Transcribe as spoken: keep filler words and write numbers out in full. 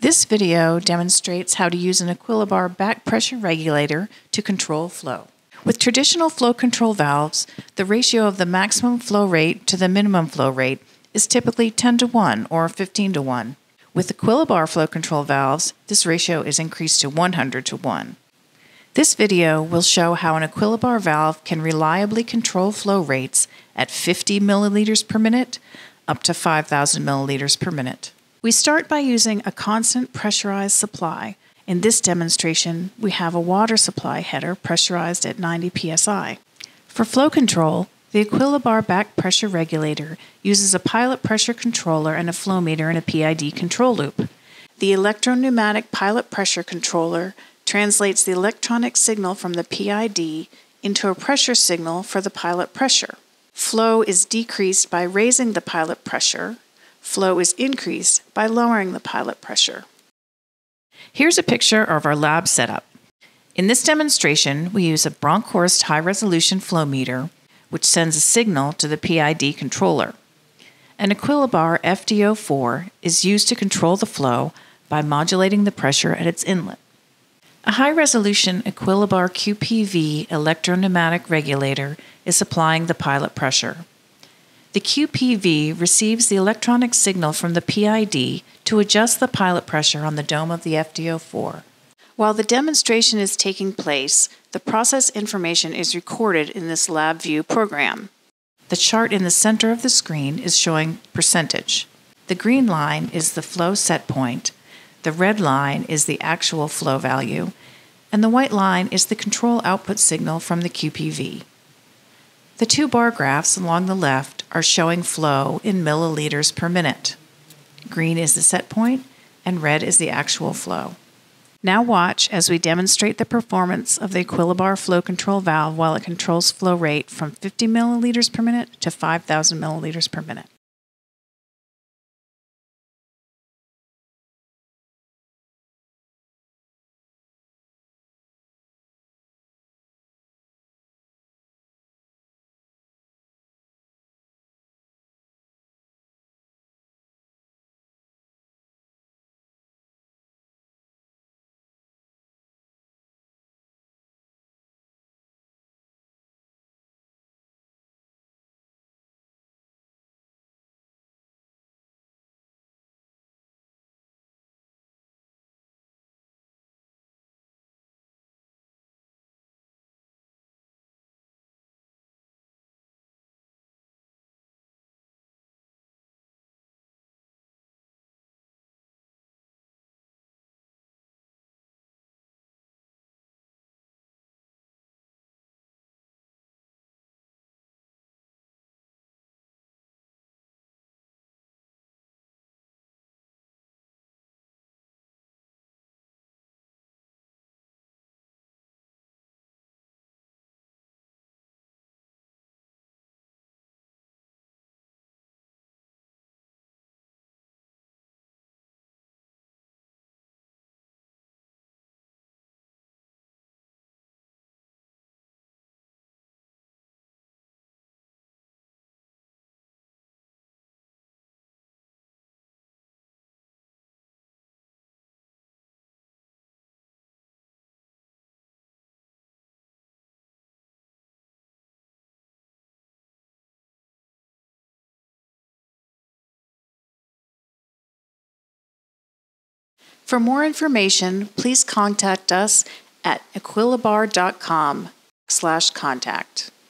This video demonstrates how to use an Equilibar back pressure regulator to control flow. With traditional flow control valves, the ratio of the maximum flow rate to the minimum flow rate is typically ten to one or fifteen to one. With Equilibar flow control valves, this ratio is increased to one hundred to one. This video will show how an Equilibar valve can reliably control flow rates at fifty milliliters per minute up to five thousand milliliters per minute. We start by using a constant pressurized supply. In this demonstration, we have a water supply header pressurized at ninety P S I. For flow control, the Equilibar back pressure regulator uses a pilot pressure controller and a flow meter in a P I D control loop. The electro-pneumatic pilot pressure controller translates the electronic signal from the P I D into a pressure signal for the pilot pressure. Flow is decreased by raising the pilot pressure. Flow is increased by lowering the pilot pressure. Here's a picture of our lab setup. In this demonstration, we use a Bronkhorst high-resolution flow meter, which sends a signal to the P I D controller. An Equilibar F D O four is used to control the flow by modulating the pressure at its inlet. A high-resolution Equilibar Q P V electro-pneumatic regulator is supplying the pilot pressure. The Q P V receives the electronic signal from the P I D to adjust the pilot pressure on the dome of the F D O four. While the demonstration is taking place, the process information is recorded in this LabVIEW program. The chart in the center of the screen is showing percentage. The green line is the flow set point, the red line is the actual flow value, and the white line is the control output signal from the Q P V. The two bar graphs along the left are showing flow in milliliters per minute. Green is the set point, and red is the actual flow. Now watch as we demonstrate the performance of the Equilibar flow control valve while it controls flow rate from fifty milliliters per minute to five thousand milliliters per minute. For more information, please contact us at equilibar dot com slash contact.